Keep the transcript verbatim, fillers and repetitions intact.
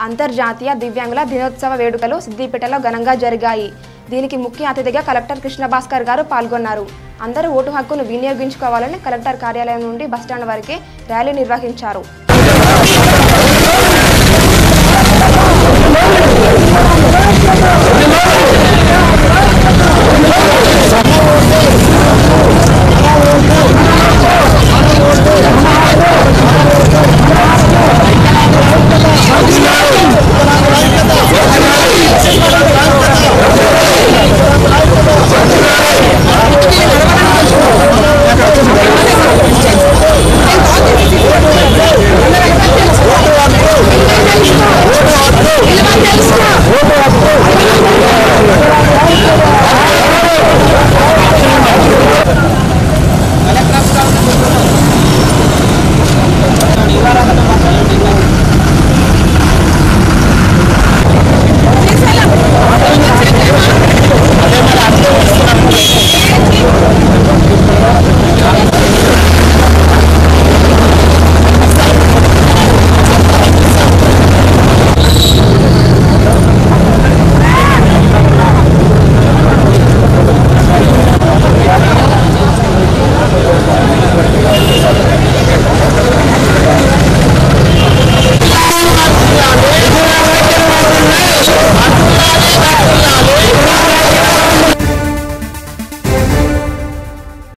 అంతర్జాతీయ దివ్యాంగుల దినోత్సవ వేడుకలు సిద్దిపేటలో ఘనంగా జరిగాయి. దీనికి ముఖ్య అతిథిగా కలెక్టర్ కృష్ణ భాస్కర్ గారు పాల్గొన్నారు. అందరూ ఓటు హక్కును వినియోగించుకోవాలని కలెక్టర్ కార్యాలయం నుండి బస్టాండ్ వరకే ర్యాలీ నిర్వహించారు.